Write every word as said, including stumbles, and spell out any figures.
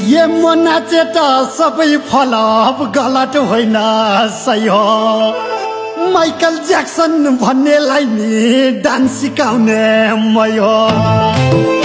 ये म नाचे त सबै फलप गलत होइन सही हो माइकल ज्याक्सन भन्नेलाई नि डान्स सिकाउने मै हो